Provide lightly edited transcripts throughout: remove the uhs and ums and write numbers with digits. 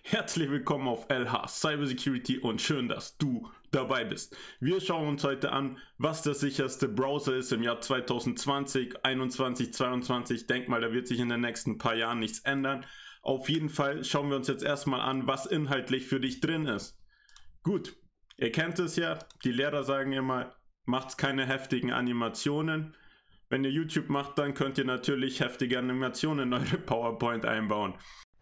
Herzlich willkommen auf LH Cybersecurity und schön, dass du dabei bist. Wir schauen uns heute an, was der sicherste Browser ist im Jahr 2020, 2021, 2022. Denk mal, da wird sich in den nächsten paar Jahren nichts ändern. Auf jeden Fall schauen wir uns jetzt erstmal an, was inhaltlich für dich drin ist. Gut, ihr kennt es ja, die Lehrer sagen immer, macht keine heftigen Animationen. Wenn ihr YouTube macht, dann könnt ihr natürlich heftige Animationen in eure PowerPoint einbauen.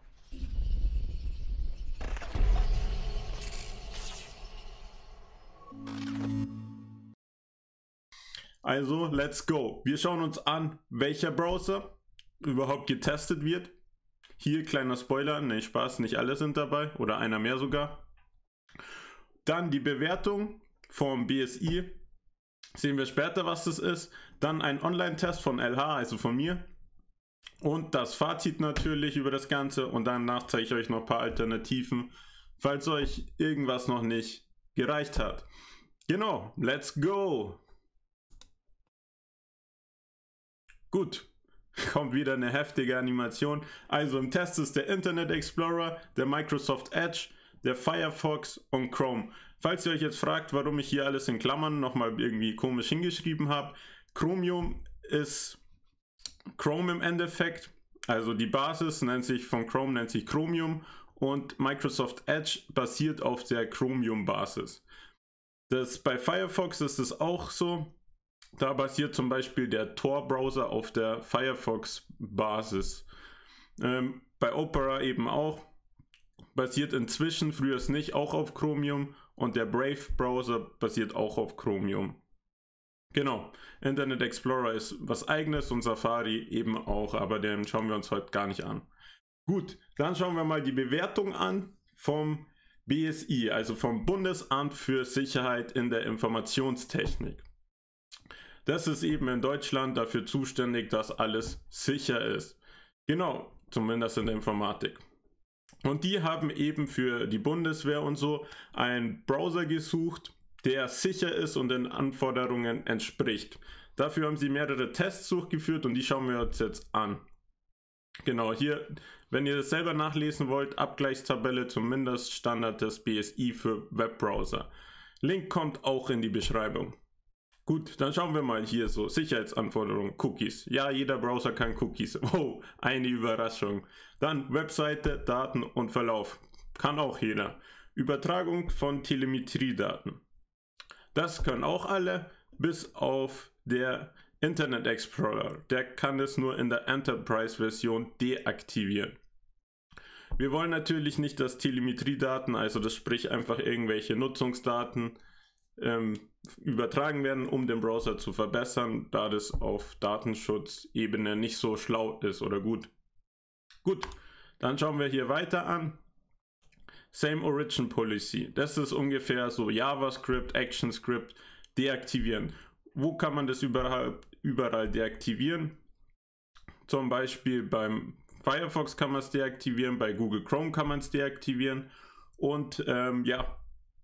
Also, let's go. Wir schauen uns an, welcher Browser überhaupt getestet wird. Hier, kleiner Spoiler, ne Spaß, nicht alle sind dabei oder einer mehr sogar. Dann die Bewertung vom BSI. Sehen wir später, was das ist. Dann ein Online-Test von LH, also von mir. Und das Fazit natürlich über das Ganze. Und danach zeige ich euch noch ein paar Alternativen, falls euch irgendwas noch nicht gereicht hat. Genau, let's go! Gut, kommt wieder eine heftige Animation. Also im Test ist der Internet Explorer, der Microsoft Edge, der Firefox und Chrome. Falls ihr euch jetzt fragt, warum ich hier alles in Klammern nochmal irgendwie komisch hingeschrieben habe, Chromium ist Chrome im Endeffekt. Also die Basis nennt sich von Chrome nennt sich Chromium und Microsoft Edge basiert auf der Chromium-Basis. Bei Firefox ist es auch so. Da basiert zum Beispiel der Tor-Browser auf der Firefox-Basis. Bei Opera eben auch. Basiert inzwischen, früher ist nicht, auch auf Chromium. Und der Brave-Browser basiert auch auf Chromium. Genau, Internet Explorer ist was eigenes und Safari eben auch, aber den schauen wir uns heute gar nicht an. Gut, dann schauen wir mal die Bewertung an vom BSI, also vom Bundesamt für Sicherheit in der Informationstechnik. Das ist eben in Deutschland dafür zuständig, dass alles sicher ist. Genau, zumindest in der Informatik. Und die haben eben für die Bundeswehr und so einen Browser gesucht, der sicher ist und den Anforderungen entspricht. Dafür haben sie mehrere Tests durchgeführt und die schauen wir uns jetzt an. Genau, hier, wenn ihr das selber nachlesen wollt, Abgleichstabelle zum Mindeststandard des BSI für Webbrowser. Link kommt auch in die Beschreibung. Gut, dann schauen wir mal hier so, Sicherheitsanforderungen, Cookies. Ja, jeder Browser kann Cookies. Oh, eine Überraschung. Dann Webseite, Daten und Verlauf. Kann auch jeder. Übertragung von Telemetriedaten. Das können auch alle, bis auf der Internet Explorer. Der kann es nur in der Enterprise-Version deaktivieren. Wir wollen natürlich nicht, dass Telemetriedaten, also das sprich einfach irgendwelche Nutzungsdaten, übertragen werden, um den Browser zu verbessern, da das auf Datenschutzebene nicht so schlau ist oder gut. Gut, dann schauen wir hier weiter an. Same Origin Policy. Das ist ungefähr so JavaScript, ActionScript deaktivieren. Wo kann man das überall deaktivieren? Zum Beispiel beim Firefox kann man es deaktivieren, bei Google Chrome kann man es deaktivieren und ja,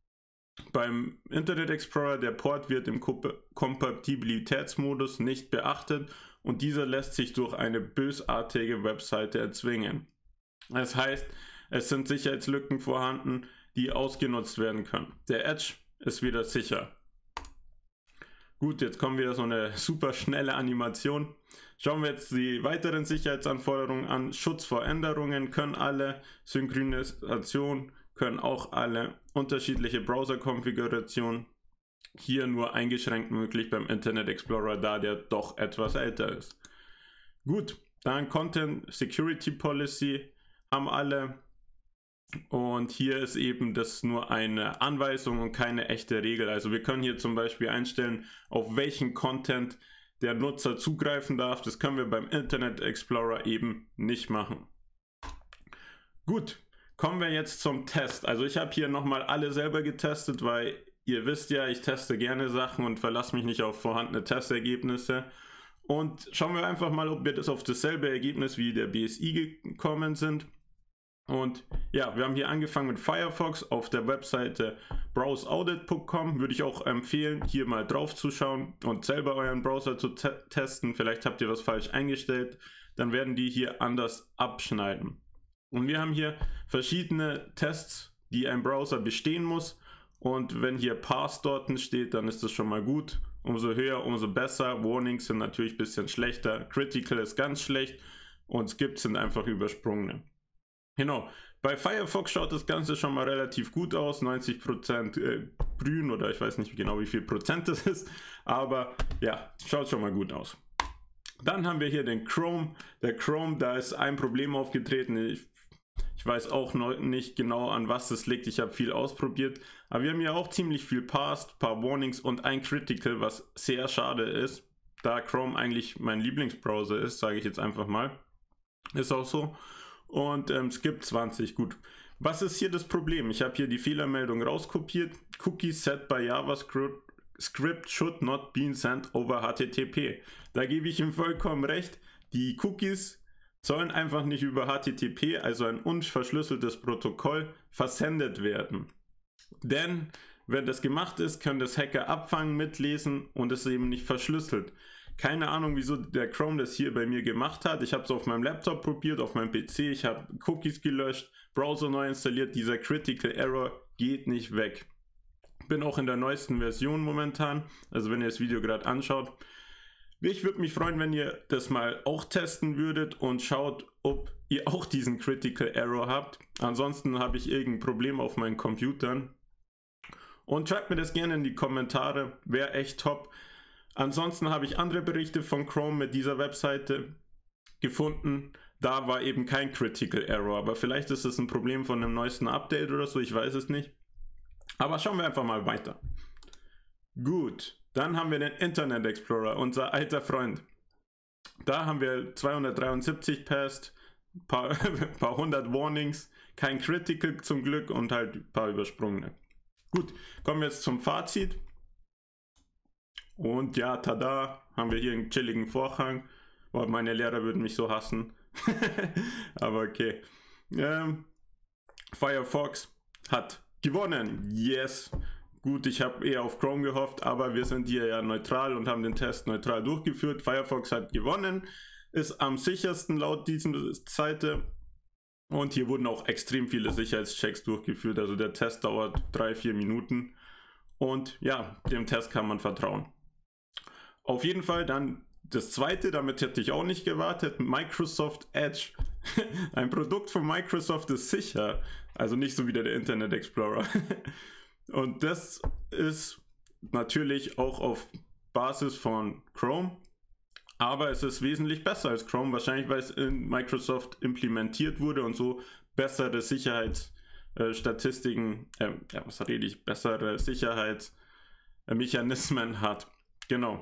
beim Internet Explorer, der Port wird im Kompatibilitätsmodus nicht beachtet und dieser lässt sich durch eine bösartige Webseite erzwingen. Das heißt, es sind Sicherheitslücken vorhanden, die ausgenutzt werden können. Der Edge ist wieder sicher. Gut, jetzt kommen wieder so eine super schnelle Animation. Schauen wir jetzt die weiteren Sicherheitsanforderungen an. Schutz vor Änderungen können alle, Synchronisation können auch alle, unterschiedliche Browser-Konfigurationen, hier nur eingeschränkt möglich beim Internet Explorer, da der doch etwas älter ist. Gut, dann Content Security Policy haben alle und hier ist eben das nur eine Anweisung und keine echte Regel. Also wir können hier zum Beispiel einstellen, auf welchen Content der Nutzer zugreifen darf. Das können wir beim Internet Explorer eben nicht machen. Gut. Kommen wir jetzt zum Test. Also ich habe hier nochmal alle selber getestet, weil ihr wisst ja, ich teste gerne Sachen und verlasse mich nicht auf vorhandene Testergebnisse. Und schauen wir einfach mal, ob wir das auf dasselbe Ergebnis wie der BSI gekommen sind. Und ja, wir haben hier angefangen mit Firefox auf der Webseite browseaudit.com. Würde ich auch empfehlen, hier mal drauf zu schauen und selber euren Browser zu testen. Vielleicht habt ihr was falsch eingestellt, dann werden die hier anders abschneiden. Und wir haben hier verschiedene Tests, die ein Browser bestehen muss. Und wenn hier Pass dort steht, dann ist das schon mal gut. Umso höher, umso besser. Warnings sind natürlich ein bisschen schlechter. Critical ist ganz schlecht. Und Skips sind einfach übersprungene. Genau. Bei Firefox schaut das Ganze schon mal relativ gut aus. 90% grün, oder ich weiß nicht genau, wie viel Prozent das ist. Aber ja, schaut schon mal gut aus. Dann haben wir hier den Chrome. Der Chrome, da ist ein Problem aufgetreten. Ich weiß auch noch nicht genau, an was das liegt. Ich habe viel ausprobiert. Aber wir haben ja auch ziemlich viel Passed, ein paar Warnings und ein Critical, was sehr schade ist, da Chrome eigentlich mein Lieblingsbrowser ist, sage ich jetzt einfach mal. Ist auch so. Und Skip 20, gut. Was ist hier das Problem? Ich habe hier die Fehlermeldung rauskopiert. Cookies set by JavaScript should not be sent over HTTP. Da gebe ich ihm vollkommen recht. Die Cookies sollen einfach nicht über HTTP, also ein unverschlüsseltes Protokoll, versendet werden. Denn wenn das gemacht ist, können das Hacker abfangen, mitlesen und es ist eben nicht verschlüsselt. Keine Ahnung, wieso der Chrome das hier bei mir gemacht hat. Ich habe es auf meinem Laptop probiert, auf meinem PC. Ich habe Cookies gelöscht, Browser neu installiert. Dieser Critical Error geht nicht weg. Bin auch in der neuesten Version momentan, also wenn ihr das Video gerade anschaut. Ich würde mich freuen, wenn ihr das mal auch testen würdet und schaut, ob ihr auch diesen Critical Error habt. Ansonsten habe ich irgendein Problem auf meinen Computern. Und schreibt mir das gerne in die Kommentare, wäre echt top. Ansonsten habe ich andere Berichte von Chrome mit dieser Webseite gefunden. Da war eben kein Critical Error, aber vielleicht ist es ein Problem von einem neuesten Update oder so, ich weiß es nicht. Aber schauen wir einfach mal weiter. Gut. Dann haben wir den Internet Explorer, unser alter Freund. Da haben wir 273 Passed, paar hundert Warnings, kein Critical zum Glück und halt ein paar übersprungene. Gut, kommen wir jetzt zum Fazit. Und ja, tada, haben wir hier einen chilligen Vorhang. Boah, meine Lehrer würden mich so hassen. Aber okay. Firefox hat gewonnen. Yes. Gut, ich habe eher auf Chrome gehofft, aber wir sind hier ja neutral und haben den Test neutral durchgeführt. Firefox hat gewonnen, ist am sichersten laut dieser Seite. Und hier wurden auch extrem viele Sicherheitschecks durchgeführt. Also der Test dauert 3-4 Minuten. Und ja, dem Test kann man vertrauen. Auf jeden Fall dann das zweite, damit hätte ich auch nicht gewartet, Microsoft Edge. Ein Produkt von Microsoft ist sicher. Also nicht so wie der Internet Explorer. Und das ist natürlich auch auf Basis von Chrome, aber es ist wesentlich besser als Chrome, wahrscheinlich weil es in Microsoft implementiert wurde und so bessere Sicherheitsstatistiken, bessere Sicherheitsmechanismen hat. Genau.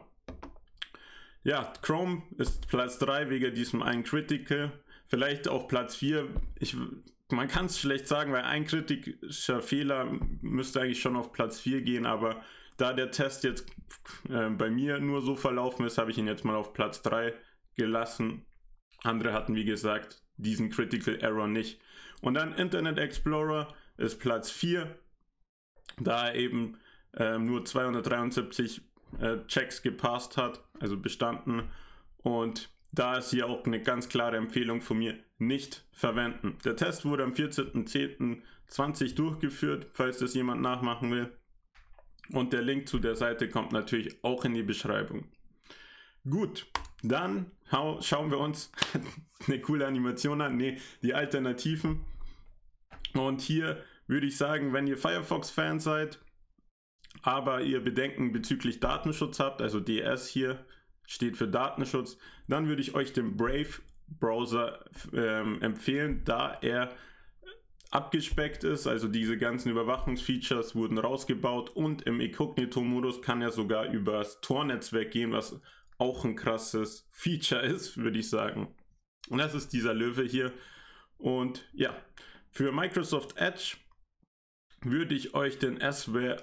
Ja, Chrome ist Platz 3 wegen diesem einen Critical, vielleicht auch Platz 4. Man kann es schlecht sagen, weil ein kritischer Fehler müsste eigentlich schon auf Platz 4 gehen, aber da der Test jetzt bei mir nur so verlaufen ist, habe ich ihn jetzt mal auf Platz 3 gelassen. Andere hatten, wie gesagt, diesen Critical Error nicht. Und dann Internet Explorer ist Platz 4, da er eben nur 273 Checks gepasst hat, also bestanden. Und da ist hier auch eine ganz klare Empfehlung von mir, nicht verwenden. Der Test wurde am 14.10.20 durchgeführt, falls das jemand nachmachen will. Und der Link zu der Seite kommt natürlich auch in die Beschreibung. Gut, dann schauen wir uns eine coole Animation an, die Alternativen. Und hier würde ich sagen, wenn ihr Firefox-Fan seid, aber ihr Bedenken bezüglich Datenschutz habt, also DS hier steht für Datenschutz, dann würde ich euch den Brave Browser empfehlen, da er abgespeckt ist, also diese ganzen Überwachungsfeatures wurden rausgebaut und im Inkognito-Modus kann er sogar übers Tor-Netzwerk gehen, was auch ein krasses Feature ist, würde ich sagen. Und das ist dieser Löwe hier. Und ja, für Microsoft Edge würde ich euch den SRware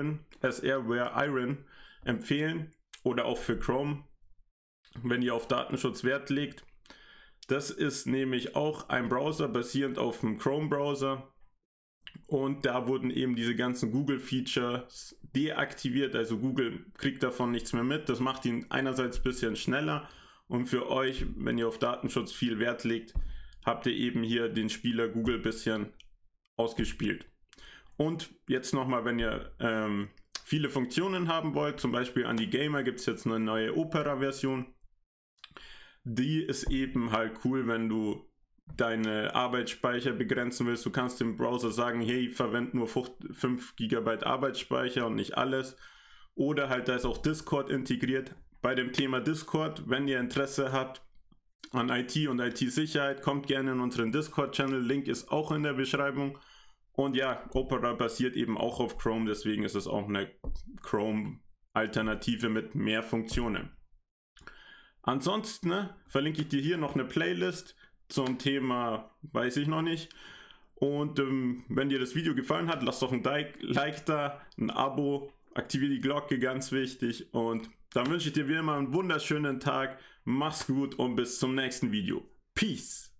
Iron empfehlen oder auch für Chrome, wenn ihr auf Datenschutz Wert legt. Das ist nämlich auch ein Browser basierend auf dem Chrome-Browser und da wurden eben diese ganzen Google-Features deaktiviert, also Google kriegt davon nichts mehr mit. Das macht ihn einerseits ein bisschen schneller und für euch, wenn ihr auf Datenschutz viel Wert legt, habt ihr eben hier den Spieler Google ein bisschen ausgespielt. Und jetzt nochmal, wenn ihr viele Funktionen haben wollt, zum Beispiel an die Gamer gibt es jetzt eine neue Opera-Version. Die ist eben halt cool, wenn du deine Arbeitsspeicher begrenzen willst. Du kannst dem Browser sagen, hey, verwende nur 5 GB Arbeitsspeicher und nicht alles. Oder halt, da ist auch Discord integriert. Bei dem Thema Discord, wenn ihr Interesse habt an IT und IT-Sicherheit, kommt gerne in unseren Discord-Channel. Link ist auch in der Beschreibung. Und ja, Opera basiert eben auch auf Chrome, deswegen ist es auch eine Chrome-Alternative mit mehr Funktionen. Ansonsten verlinke ich dir hier noch eine Playlist zum Thema, weiß ich noch nicht. Und wenn dir das Video gefallen hat, lass doch ein Like da, ein Abo, aktiviere die Glocke, ganz wichtig. Und dann wünsche ich dir wie immer einen wunderschönen Tag. Mach's gut und bis zum nächsten Video. Peace!